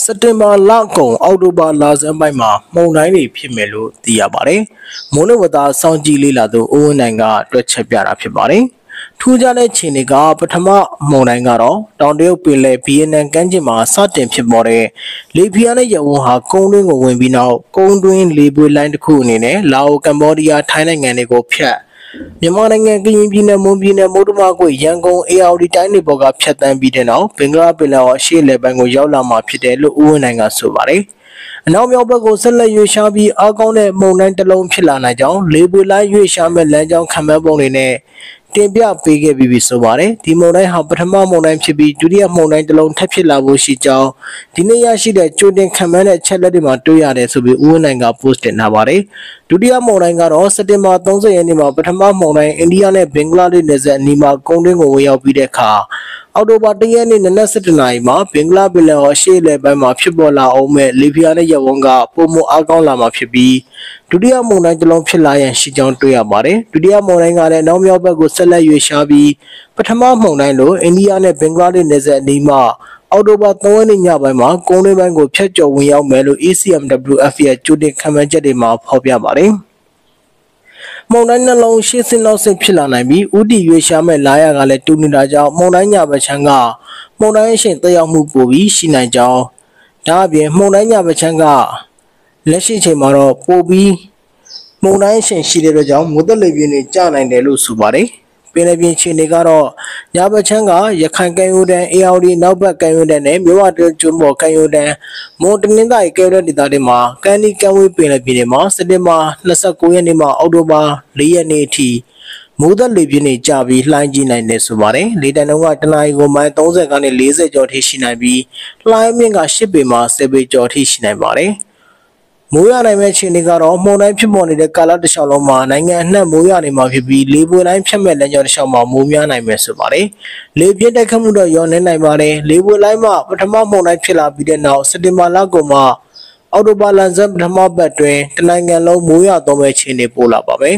စက်တင်ဘာလကုန်အောက်တိုဘာလဆန်းပိုင်းမှာမုန်တိုင်းတွေဖြစ်မယ်လို့သိရပါတယ်။မိုးလေဝသစောင့်ကြည့်လေ့လာသူဦးဝင်းနိုင်ကတွက်ချက်ပြတာဖြစ်ပါတယ်။ထူးခြားတဲ့ခြေနေကပထမမုန်တိုင်းကတော့တောင်တရုတ်ပင်လယ်ဗီယက်နမ်ကမ်းခြေမှာစတင်ဖြစ်ပေါ်တဲ့လေဖိအားနည်းရပ်ဝန်းဟာကုန်းတွင်းကိုဝင်ပြီးနောက်ကုန်းတွင်းလေပွေလိုင်းတစ်ခုအနေနဲ့လာအိုကမ္ဘောဒီးယားထိုင်းနိုင်ငံတွေကိုဖြတ်မြန်မာနိုင်ငံကရင်ပြည်နယ်မွန်ပြည်နယ်မိုးတမကွေရန်ကုန်အေရဝတီတိုင်းတွေပေါ်ကဖြတ်တန်းပြီးတဲ့နောက်ဘင်္ဂလားပင်လယ်အော်ရှေ့လေပိုင်းကိုရောက်လာမှာဖြစ်တယ်လို့ဦးဝင်းနိုင်ကဆိုပါတယ်။အနောက်မြောက်ဘက်ကိုဆက်လက်ရွေ့ရှားပြီးအားကောင်းတဲ့မုန်တိုင်းတစ်လုံးဖြစ်လာနိုင်ကြောင်းလေပွေလိုင်းရွေ့ရှားမဲ့လမ်းကြောင်းခံမှန်းပုံတွေနဲ့တင်ပြပေးခဲ့ပြီးဆိုပါတယ်။ဒီမုန်တိုင်းဟာပထမမုန်တိုင်းဖြစ်ပြီးဒုတိယမုန်တိုင်းတစ်လုံးထပ်ဖြစ်လာဖို့ရှိကြောင်းဒီနေ့ရရှိတဲ့ကြိုတင်ခံမှန်းတဲ့အချက်လက်တွေမှာတွေ့ရတယ်ဆိုပြီးဦးဝင်းနိုင်က post တင်ထားပါတယ်။ဒုတိယမုန်တိုင်းကတော့စက်တင်ဘာ30ရက်နေ့မှာပထမမုန်တိုင်းအိန္ဒိယနဲ့ဘင်္ဂလားဒေ့ရှ်နယ်စပ်အနီးမှာကုန်းတွင်းကိုဝင်ရောက်ပြီးတဲ့အခါအောက်တိုဘာ1ရက်နေ့နနက်7:00နာရီမှာဘင်္ဂလားပင်လယ်အော်ရှေ့လေပိုင်းမှာဖြစ်ပေါ်လာအောင်မဲ့လေဖိအားနည်းရပ်ဝန်းကပုံမအားကောင်းလာမှာဖြစ်ပြီးဒုတိယမုန်တိုင်းတစ်လုံးဖြစ်လာရန်ရှိကြောင်းတွေ့ရပါတယ်။ဒုတိယမုန်တိုင်းကလည်းနောက်မြောက်ဘက်ကိုဆက်လက်ရွေ့ရှားပြီးပထမမုန်တိုင်းလိုအိန္ဒိယနဲ့ဘင်္ဂလားဒေ့ရှ်နယ်စပ်အနီးမှာအောက်တိုဘာ3ရက်နေ့ညပိုင်းမှာကုန်းတွင်းပိုင်းကိုဖြတ်ကျော်ဝင်ရောက်မယ်လို့ ECMWF ရဲ့ကြိုတင်ခန့်မှန်းချက်တွေမှာဖော်ပြပါတယ်။မုန်တိုင်းနှလုံးရှေ့ဆင်းနောက်ဆင်းဖြစ်လာနိုင်ပြီးဥတီရွေ့ရှားမဲ့လာရကလည်းတူနေတာကြောင့်မုန်တိုင်းညဘက်ချမ်းကမုန်တိုင်းအရှိန်သက်ရောက်မှုပိုပြီးရှိနိုင်ကြောင်းဒါအပြင်မုန်တိုင်းညဘက်ချမ်းကလက်ရှိချိန်မှာတော့ပိုပြီးမုန်တိုင်းအရှိန်ရှိတဲ့အတွက်ကြောင့်မိုးသက်လေပြင်းတွေကျနိုင်တယ်လို့ဆိုပါတယ်။ပင်လယ်ပြင်ခြေနေကတော့ညဘက်ချမ်းကရခိုင်ကမ်းရိုးတန်းအေရဝတီနောက်ဘက်ကမ်းရိုးတန်းနဲ့မြဝတီကျွန်းပေါ်ကမ်းရိုးတန်းမွန်တနင်္သာရီကမ်းရိုးတန်းဒေသတွေမှာကမ်းနီးကမ်းဝေးပင်လယ်ပြင်တွေမှာစက်တင်ဘာ29ရက်နေ့မှအောက်တိုဘာ4ရက်နေ့အထိမိုးသက်လေပြင်းတွေကျပြီးလှိုင်းကြီးနိုင်တယ်ဆိုပါတယ်။လေတိုက်နှုန်းကတနအီကိုမိုင်30ကနေ40ကျော်ထိရှိနိုင်ပြီးလှိုင်းမြင့်က10ပေမှ10ပေကျော်ထိရှိနိုင်ပါတယ်။မိုးရနိုင်မဲ့ခြေနေကတော့မုန်တိုင်းဖြစ်ပေါ်နေတဲ့ကာလတစ်လျှောက်လုံးမှာနိုင်ငံအနှံ့မိုးရနေမှာဖြစ်ပြီးလေပွေတိုင်းဖြတ်မဲ့လမ်းကြောင်းတစ်လျှောက်မှာမိုးများနိုင်မယ်ဆိုပါတယ်။လေပြင်းတိုက်ခတ်မှုတော့ရောနေနိုင်ပါတယ်။လေပွေတိုင်းမှာပထမမုန်တိုင်းဖြစ်လာပြီးတဲ့နောက်စက်တင်ဘာလကုန်မှာအောက်တိုဘာလဆန်းပထမပတ်တွင်တနိုင်ငံလုံးမိုးရသွန်းမဲ့ခြေနေပို့လာပါမယ်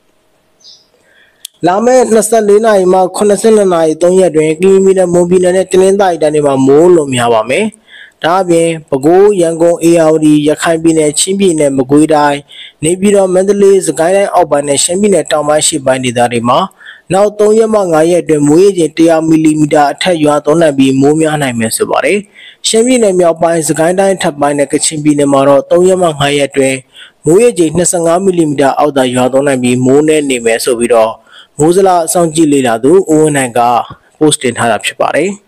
။လာမယ့်24နာရီမှ82နာရီ3ရက်တွင်ကရင်ပြည်နယ်မွန်ပြည်နယ်နဲ့တနင်္သာရီတိုင်းတွေမှာမိုးလွန်များပါမယ်။ဒါအပြင်ပဲခူးရန်ကုန်အေရဝတီရခိုင်ပြည်နယ်ချင်းပြည်နယ်မကွေးတိုင်းနေပြည်တော်မန္တလေးစကိုင်းတိုင်းအောက်ပိုင်းနဲ့ရှမ်းပြည်နယ်တောင်ပိုင်းရှေ့ပိုင်းဒေသတွေမှာနောက်3ရက်မှ5ရက်အတွင်းမိုးရေချိန်100မီလီမီတာအထက်ရွာသွန်းနိုင်ပြီးမိုးများနိုင်မယ်ဆိုပါတယ်။ရှမ်းပြည်နယ်မြောက်ပိုင်းစကိုင်းတိုင်းထပ်ပိုင်းနဲ့ကချင်ပြည်နယ်မှာတော့3ရက်မှ5ရက်အတွင်းမိုးရေချိန်25မီလီမီတာအောက်သာရွာသွန်းနိုင်ပြီးမိုးနဲ့နေမယ်ဆိုပြီးတော့မိုးစလားအဆောင်ကြည့်လေ့လာသူဦးဝင်းနိုင်က post တင်ထားတာဖြစ်ပါတယ်။